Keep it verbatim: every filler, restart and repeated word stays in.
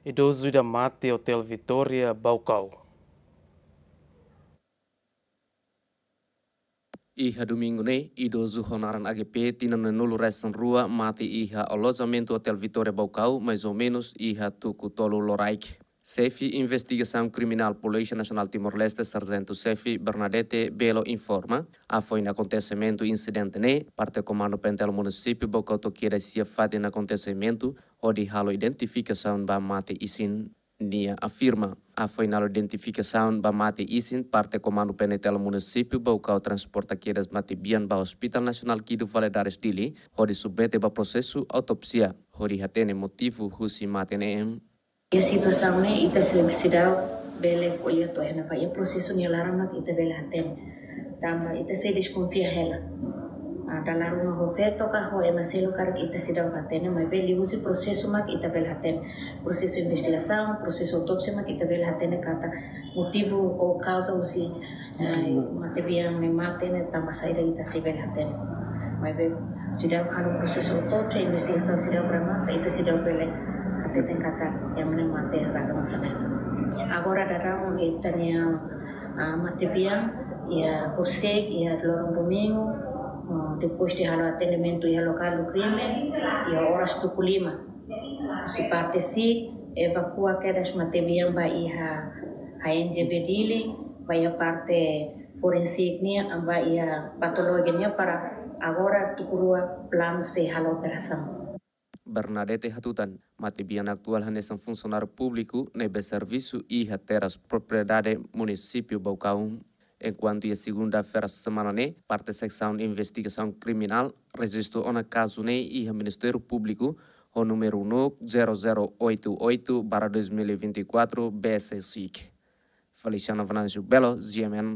Idoso da mate Hotel Vitória, Baucau. Iha domingo ne, idoso honaran A G P tina nulu resan rua mati iha alojamento Hotel Vitória Baucau, mais ou menos iha tuku tolu loraik. Chefe Investigação Criminal Polícia Nacional Timor-Leste, Sargento Chefe Bernadette Belo informa, a foi no acontecimento incidente ne, parte comando pentel município Baucau toqueira se fade no acontecimento, onde halo identificação ba mate isin Nia afirma, a foi na identificação ba mate isin parte comando penetel município Baucau transporta queiras mate bian ba Hospital Nacional Kidu Valadares Dili, onde submete ba processo autopsia, onde hatene motivo husi mate neem. A situação ne ita servidão bele colher to ena vai processo ni larama ita bele haten tamba ita se desconfia ela ada laruma ho feto ka ho ema selo kar ita sidang haten mas bele usi processo mak ita bele haten processo investigação processo autopsia mak ita bele haten kata motivo ou causa usi mate biang ne mate ne tamba saída ita se bele haten mas bele sidang kanu processo autopsia investigação sidang rama ita sidang bele tem kata yang mana mati rasa masa-masa. Agora darão itania mati biang ya kursek ya lorong domingo depois de halo atendimento ya local do crime ya horas tuku lima. Si parte si evacua quedas mati biang ba iha a N G B dili ba ya parte forensiknya ba ya patologinya para agora tukurua plano se halo operação. Bernadette Hatutan, mate bian actual hanesan funcionário público nebe serviço e teras propriedade município Baucau. Enquanto a segunda-feira semana ne, parte secção de investigação criminal registrou um caso ne e o Ministério Público o número um zero zero oito oito barra dois mil e vinte e quatro B S C I C. Feliciano Venâncio Belo, G M N.